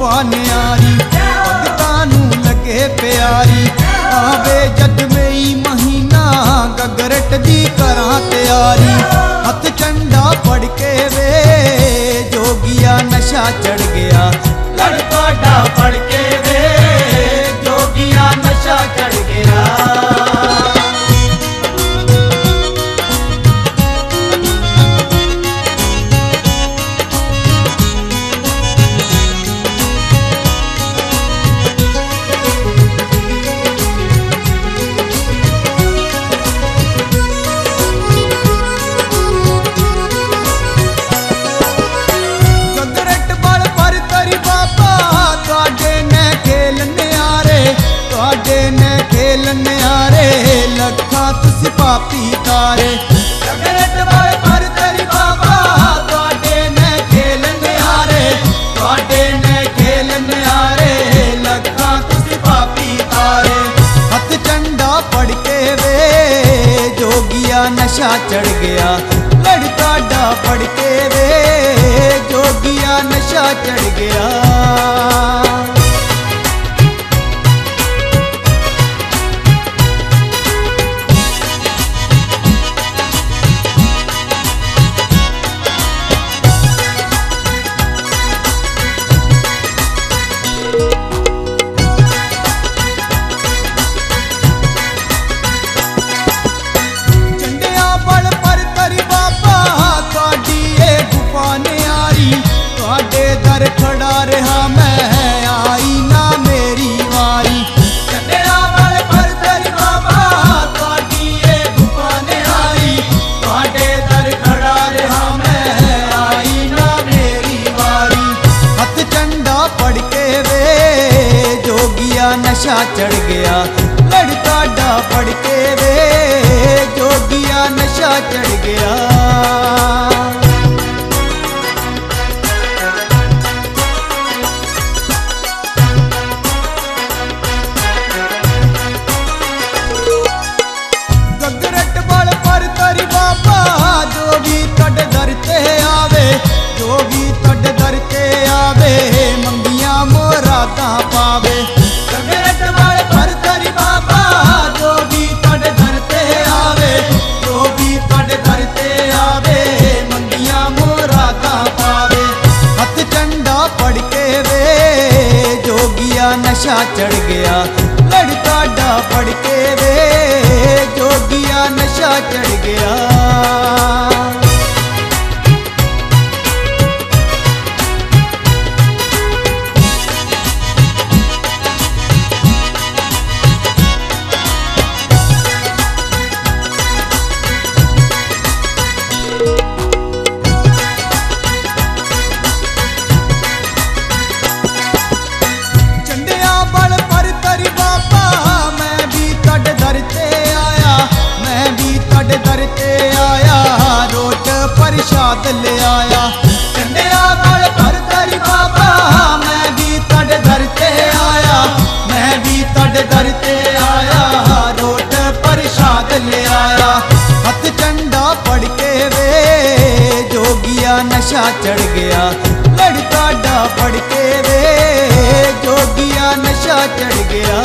गुफा न्यारी भगतां नूं लगे प्यारी। आवे जद मई महीना गगरट दी करां तैयारी। हथ झंडा फड़ के वे जोगिया नशा चढ़ गया। लड़ पाडा फड़ के वे जोगिया नशा चढ़ गया। न्यारे लखा तुस पापी तारे। गगरट वाले पर तेरी बाबा तुहाडे ने खेल न्यारे। तुहाडे ने खेल न्यारे लखा तुस पापी तारे। हथ झंडा फड़ के वे जोगिया नशा चढ़ गया। लड़ पाडा फड़ के वे जोगिया नशा चढ़ गया। दर खड़ा रहा मैं आई ना मेरी वारी। चंडिया वाल पर तेरी बाबा तुहाडी ये गुफा न्यारी। तुहाडे दर खड़ा रहा मैं आई ना मेरी वारी। हथ झंडा फड़ के वे जोगिया नशा चढ़ गया। लड़ पाडा फड़ के वे जोगिया नशा चढ़ गया। पावे गगरट वाले पर तेरी बाबा जो भी तड़ धरते आवे। जो भी तड़ धरते आवे मंगिया मुरादा पावे। हथ झंडा फड़ के वे जोगिया नशा चढ़ गया। लड़ पाडा फड़ के वे जोगिया नशा चढ़ गया। प्रसाद ले आया। चंडिया वाल पर तेरी बाबा मैं भी तड़ धरते आया। मैं भी तड़ धरते आया रोट प्रसाद ले आया। हथ झंडा फड़ के वे जोगिया नशा चढ़ गया। लड़ पाडा फड़ के वे जोगिया नशा चढ़ गया।